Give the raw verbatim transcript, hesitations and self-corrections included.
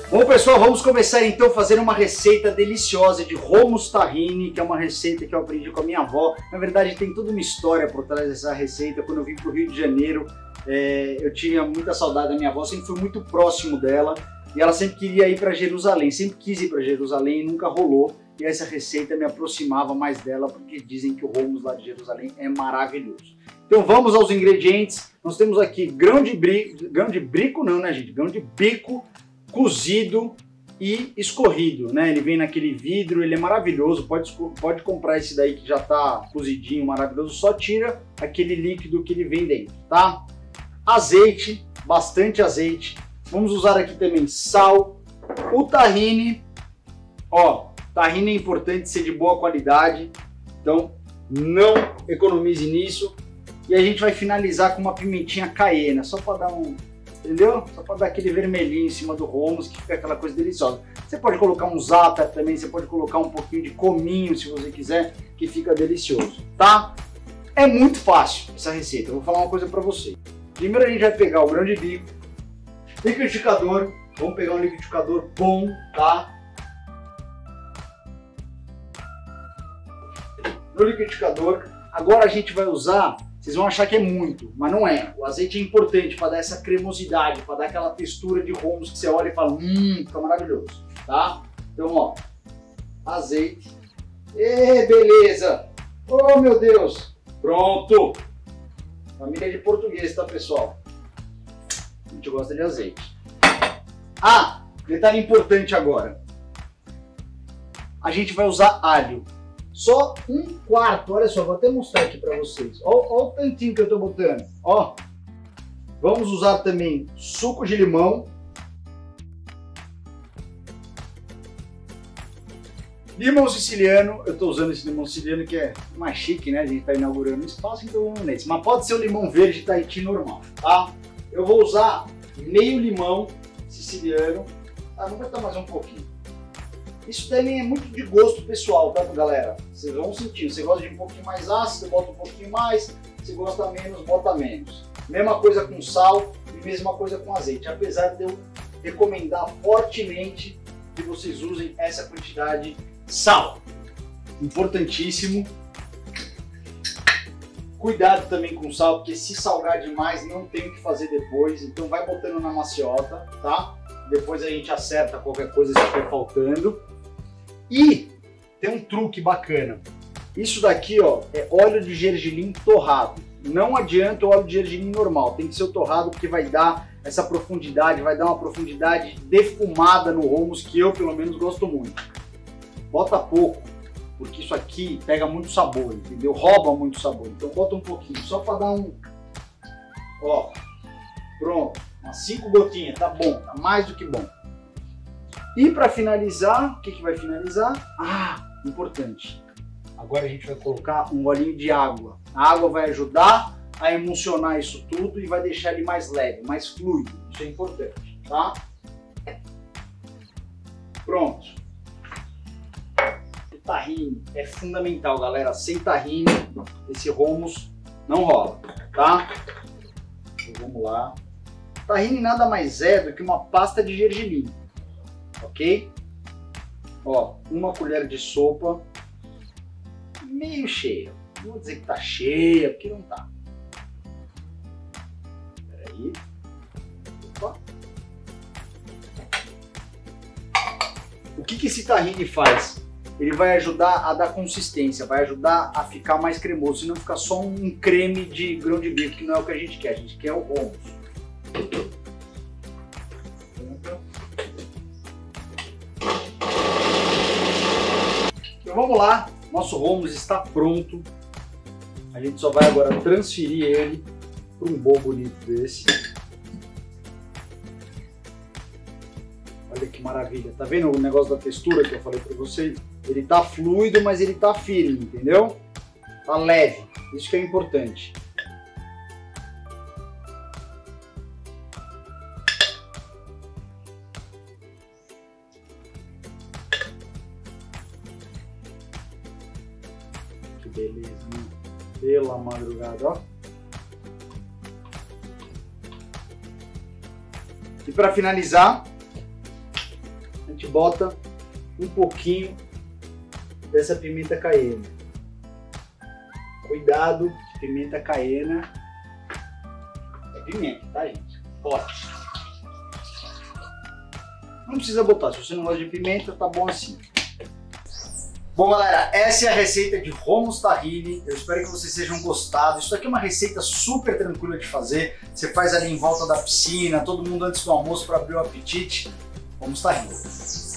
Bom, pessoal, vamos começar então a fazer uma receita deliciosa de hummus tahine, que é uma receita que eu aprendi com a minha avó. Na verdade, tem toda uma história por trás dessa receita. Quando eu vim para o Rio de Janeiro, é, eu tinha muita saudade da minha avó, sempre fui muito próximo dela e ela sempre queria ir para Jerusalém, sempre quis ir para Jerusalém e nunca rolou. E essa receita me aproximava mais dela, porque dizem que o hummus lá de Jerusalém é maravilhoso. Então vamos aos ingredientes. Nós temos aqui grão de brico, grão de brico não, né, gente? Grão de bico cozido e escorrido, né? Ele vem naquele vidro, ele é maravilhoso. Pode, pode comprar esse daí que já tá cozidinho, maravilhoso. Só tira aquele líquido que ele vem dentro, tá? Azeite, bastante azeite. Vamos usar aqui também sal, o tahine. Ó, tahine é importante ser de boa qualidade, então não economize nisso. E a gente vai finalizar com uma pimentinha caiena, só para dar um, entendeu? Só para dar aquele vermelhinho em cima do hummus, que fica aquela coisa deliciosa. Você pode colocar um za'atar também, você pode colocar um pouquinho de cominho, se você quiser, que fica delicioso, tá? É muito fácil essa receita, eu vou falar uma coisa para você. Primeiro a gente vai pegar o grão de bico, liquidificador, vamos pegar um liquidificador bom, tá? No liquidificador, agora a gente vai usar, vocês vão achar que é muito, mas não é. O azeite é importante para dar essa cremosidade, para dar aquela textura de hummus que você olha e fala, hum, fica maravilhoso, tá? Então, ó, azeite. E beleza! Oh, meu Deus! Pronto! Família de português, tá, pessoal? A gente gosta de azeite. Ah, detalhe importante agora. A gente vai usar alho. Só um quarto, olha só, vou até mostrar aqui para vocês. Olha o tantinho que eu estou botando. Ó, vamos usar também suco de limão. Limão siciliano, eu estou usando esse limão siciliano que é mais chique, né? A gente está inaugurando um espaço, então vamos nesse. Mas pode ser o limão verde Tahiti normal, tá? Eu vou usar meio limão siciliano. Ah, vou botar mais um pouquinho. Isso também é muito de gosto pessoal, tá, galera? Vocês vão sentir. Você gosta de um pouquinho mais ácido, bota um pouquinho mais. Se gosta menos, bota menos. Mesma coisa com sal e mesma coisa com azeite. Apesar de eu recomendar fortemente que vocês usem essa quantidade de sal. Importantíssimo. Cuidado também com o sal, porque se salgar demais não tem o que fazer depois. Então vai botando na maciota, tá? Depois a gente acerta qualquer coisa se estiver faltando. E tem um truque bacana. Isso daqui, ó, é óleo de gergelim torrado. Não adianta o óleo de gergelim normal, tem que ser o torrado porque vai dar essa profundidade, vai dar uma profundidade defumada no hummus que eu pelo menos gosto muito. Bota pouco, porque isso aqui pega muito sabor, entendeu? Rouba muito sabor. Então bota um pouquinho, só para dar um... Ó, pronto. Umas cinco gotinhas, tá bom, tá mais do que bom. E para finalizar, o que, que vai finalizar? Ah, importante. Agora a gente vai colocar um golinho de água. A água vai ajudar a emulsionar isso tudo e vai deixar ele mais leve, mais fluido. Isso é importante, tá? Pronto. O tahine é fundamental, galera. Sem tahine, esse hummus não rola, tá? Então, vamos lá. Tahine nada mais é do que uma pasta de gergelim, ok? Ó, uma colher de sopa, meio cheia. Não vou dizer que tá cheia, porque não tá. Peraí. Opa. O que que esse tahine faz? Ele vai ajudar a dar consistência, vai ajudar a ficar mais cremoso, e não ficar só um creme de grão de bico, que não é o que a gente quer, a gente quer o hummus. Então vamos lá, nosso hummus está pronto. A gente só vai agora transferir ele para um bowl bonito desse. Olha que maravilha, tá vendo o negócio da textura que eu falei para vocês? Ele tá fluido, mas ele tá firme, entendeu? Tá leve, isso que é importante. Que beleza, né? Pela madrugada, ó. E para finalizar, gente bota um pouquinho dessa pimenta caiena. Cuidado, pimenta caiena é pimenta, tá, gente? Forte. Não precisa botar, se você não gosta de pimenta, tá bom assim. Bom, galera, essa é a receita de hummus tahini. Eu espero que vocês tenham gostado. Isso aqui é uma receita super tranquila de fazer. Você faz ali em volta da piscina, todo mundo antes do almoço para abrir o apetite. Hummus tahini.